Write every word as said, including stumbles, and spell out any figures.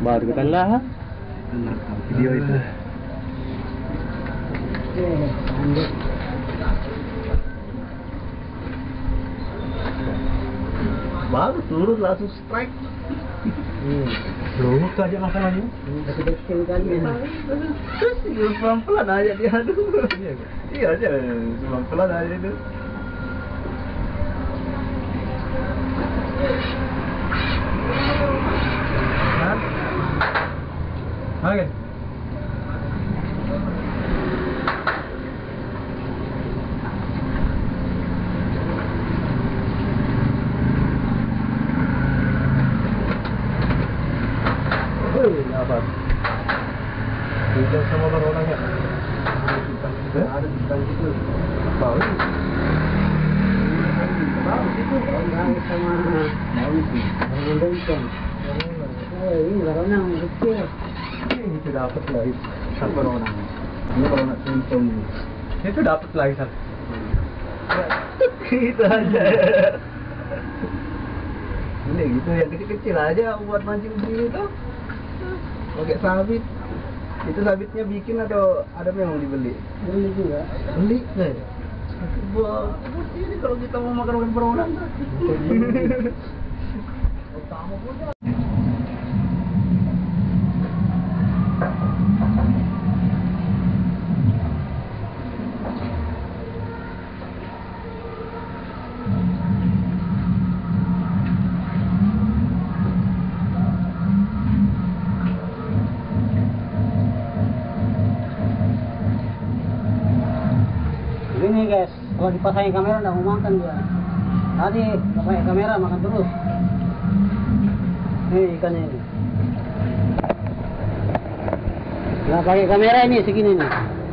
Baru kita lah. Video itu. Baru turun langsung strike. Hmm. Belum aja masalahnya. Kecil kali ya. Terus pelan-pelan aja dia aduh. Iya, iya aja, pelan-pelan aja itu. Hah? Oke. Apa? Tidak sama orangnya. Ada di depan situ. Tahu? Tahu situ orang sama Tahu itu. orang Benteng. Oh ini orang kecil. Ini itu dapat lagi satu orang. Ini kalau nak tuntun itu dapat lagi satu. Itu aja. Ini gitu yang kecil-kecil aja buat mancing begini tuh. Pakai sabit. Itu sabitnya bikin atau ada memang dibeli? Beli juga. Beli? Eh. Wah, ini kalau kita mau makan makan peronan. Utama punya. Ini guys, kalau dipasangin kamera nggak mau makan dia. Tadi nggak pakai kamera makan terus. Ini ikannya ini. Nggak pakai kamera ini segini nih.